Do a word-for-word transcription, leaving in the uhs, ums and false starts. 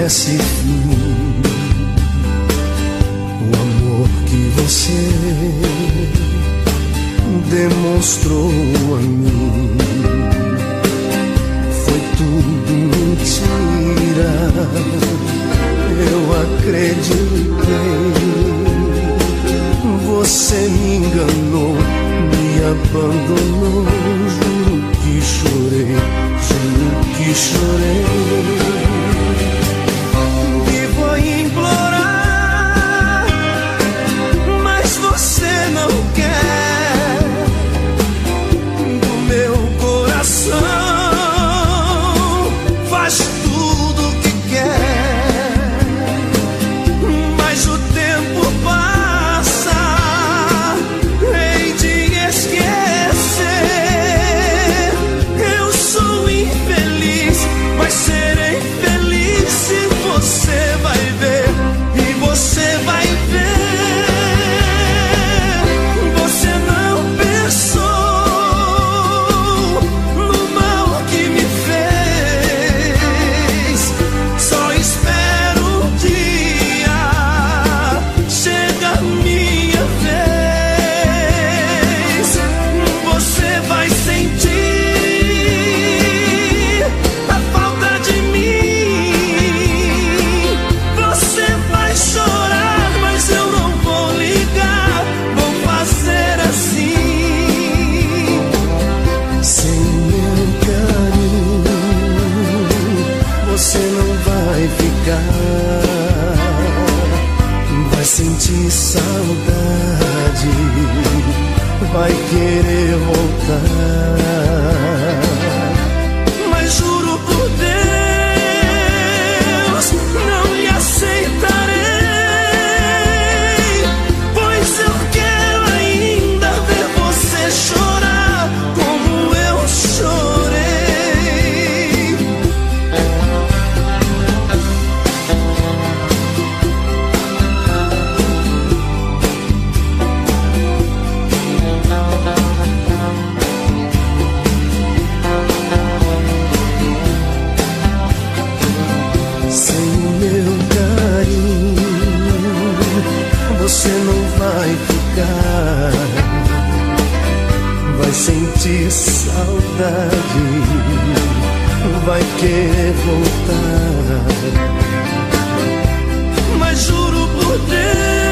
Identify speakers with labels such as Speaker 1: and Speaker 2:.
Speaker 1: tivesse fim. O amor que você demonstrou a mim foi tudo mentira. Eu acreditei, você me enganou, me abandonou. Juro que chorei, juro que chorei. E vou implorar, mas você não quer. Do meu coração faz tudo que quer, mas o tempo passa, hei de esquecer. Eu sou infeliz, mas serei feliz se você vai ver, e você vai ver. Você não pensou no mal que me fez. Só espero um dia chega a minha vez. Você vai sentir a falta de mim. Você vai chorar, mas eu não vou ligar. Vou fazer assim. Sem meu carinho você não vai ficar. Vai sentir saudade, vai querer voltar. Mas juro por Deus, não lhe aceitarei, pois eu quero ainda ver você chorar como eu chorei. Sem o meu carinho você não vai ficar. Vai sentir saudade, vai querer voltar. Mas juro por Deus,